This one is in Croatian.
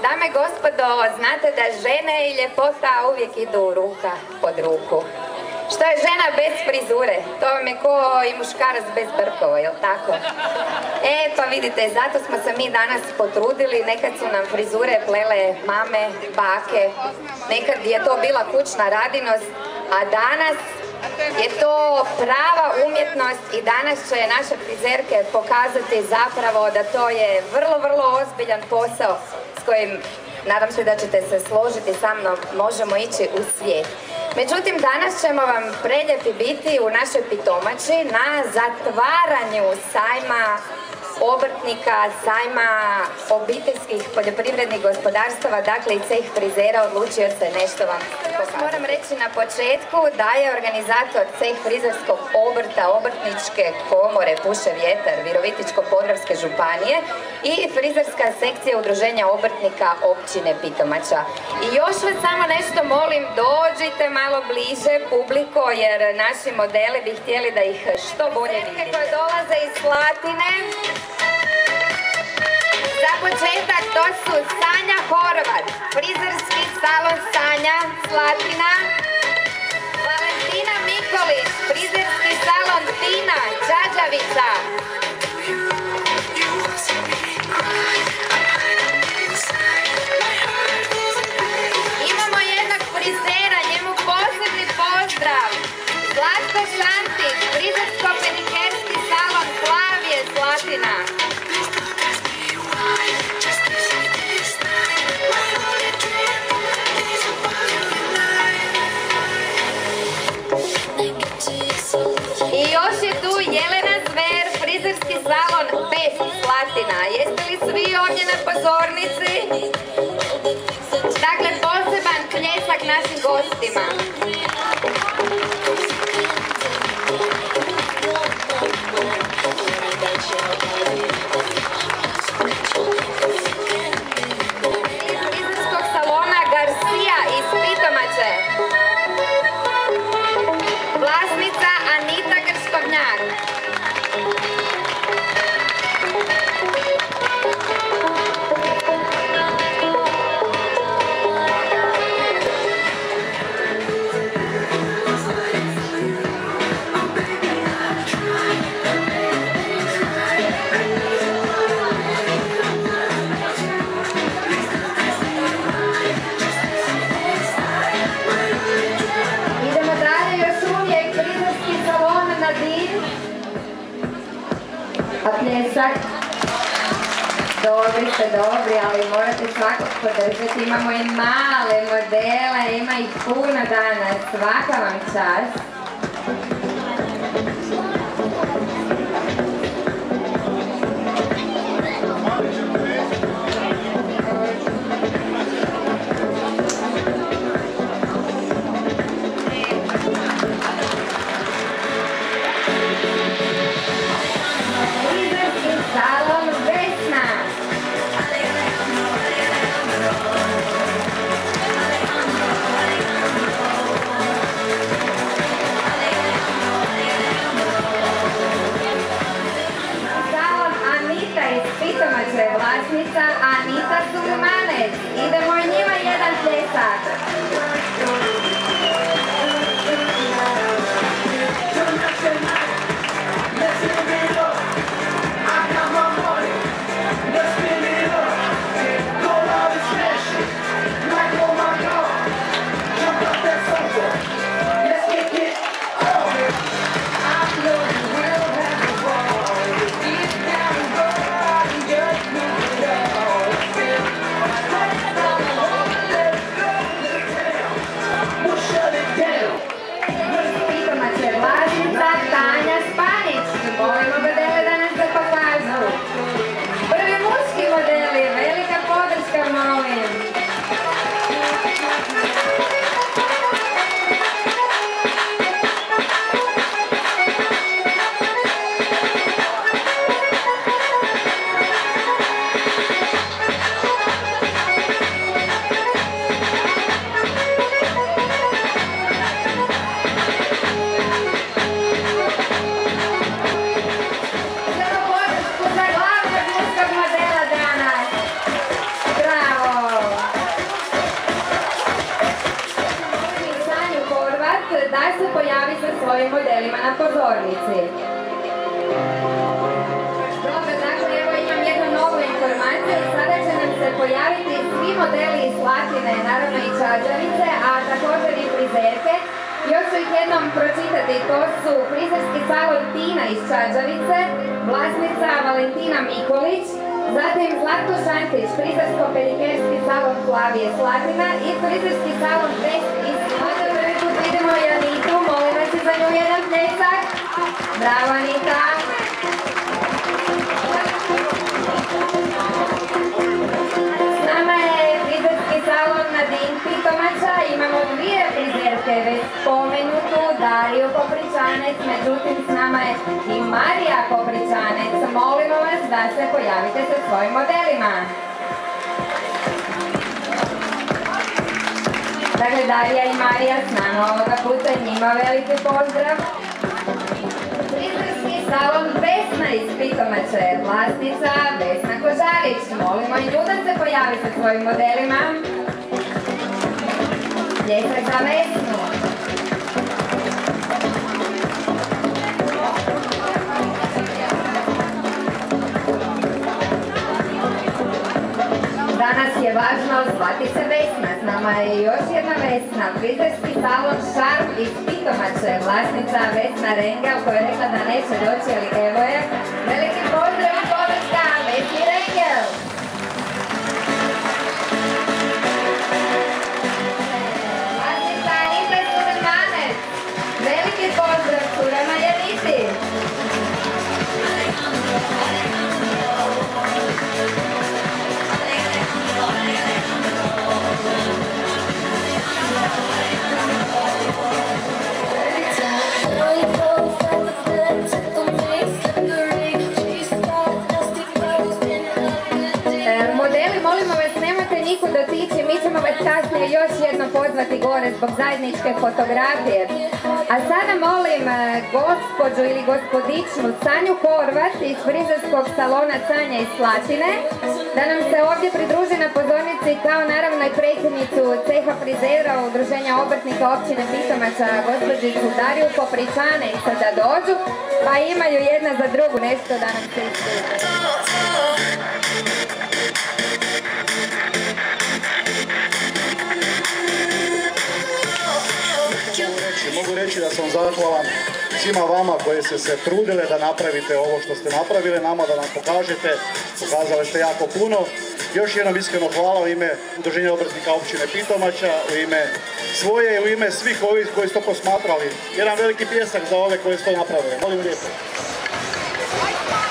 Dame i gospodo, znate da žene i ljepota uvijek idu ruka pod ruku. Što je žena bez frizure? To vam je ko i muškarac bez brkova, jel tako? Pa vidite, zato smo se mi danas potrudili. Nekad su nam frizure plele mame, bake, nekad je to bila kućna radinost, a danas je to prava umjetnost i danas će naše frizerke pokazati zapravo da to je vrlo, vrlo ozbiljan posao s kojim, nadam se da ćete se složiti sa mnom, možemo ići u svijet. Međutim, danas ćemo vam preljepi biti u našoj Pitomači na zatvaranju sajma obrtnika, sajma obiteljskih poljoprivrednih gospodarstava, dakle i ceh frizera odlučio se nešto vam pokazati. Moram reći na početku da je organizator ceh frizerskog obrta Obrtničke komore Puše vjetar Virovitičko-podravske županije i frizerska sekcija udruženja obrtnika općine Pitomača. I još vas samo nešto molim, dođite malo bliže publiko jer naši modeli bi htjeli da ih što bolje vidite. Koje dolaze iz Slatine. Za početak to su Sanja Horvat, frizerski salon Sanja, Slatina. Valentina Mikolić, frizerski salon Tina, Čađavica. Imamo jednog frizera, njemu posebni pozdrav. Zlatko Šantić, frizersko-pedikerski salon Plavije, Slatina. I još je tu Jelena Zver, frizerski salon Bez, Slatina. Jeste li svi ovdje na pozornici? Dakle, poseban pljesak našim gostima. Frizerskog salona Garcia iz Pitomače. Vlasnica Anita Grškovnjak. A pljesak? Dobri ste, dobri, ali morate svakog podržati. Imamo i male modele, ima ih puno danas. Svaka vam čast. svojim modelima na pozornici. Dobro, dakle, evo imam jednu novu informaciju. Sada će nam se pojaviti svi modeli iz Slatine, naravno i Čađavice, a također i frizerke. Još ću ih jednom pročitati, to su frizerski salon Tina iz Čađavice, vlasnica Valentina Mikolić, zatim Zlatko Šantić, frizersko-pedikerski salon Flavije Slatina i frizerski salon Vest iz Slatina. Vidimo Janitu, molim vas i za nju jedan pljesak. Bravo Anita! S nama je frizerski salon Nadin Pitomača, imamo dvije frizerke, već spomenutu Dariju Kopričanec, međutim s nama je i Marija Kopričanec. Molimo vas da se pojavite sa svojim modelima. Dakle, Darija i Marija s nama ovoga puta, njima veliki pozdrav. Frizerski salon Vesna iz Pitomače, vlasnica Vesna Kožarić. Molimo i nju da se pojavi sa svojim modelima. Pljesak za Vesnu. Danas je važno zvati se Vesna, s nama je još jedna Vesna, frizerski salon Šarm iz Pitomače, vlasnica Vesna Rengel koja je rekla da neće doći, ali evo je. Veliki pozdrav i podrška Vesni Rengel! Vlasnica Anita Studenmanec, veliki pozdrav curama Janiti! Modeli, molimo vas, nemojte nikud otići, mi ćemo vas kasnije još jedno pozvati gore zbog zajedničke fotografije. A sada molim gospođu ili gospodičnu Sanju Horvat iz frizerskog salona Sanja iz Slatine da nam se ovdje pridruži na pozornici kao naravno i predsjednicu ceha frizera Udruženja obrtnika općine Pitomača, gospođicu Dariju Kopričanec da dođu, pa imaju jedna za drugu nešto da nam se ispričaju. Mogu reći da sam zahvalan svima vama koji ste se trudile da napravite ovo što ste napravile, nama da nam pokažete, pokazali ste jako puno. Još jednom iskreno hvala u ime Udruženja obrtnika općine Pitomača, u ime svoje i u ime svih ovih koji su to posmatrali. Jedan veliki pljesak za ove koji su to napravili. Molim lijepo.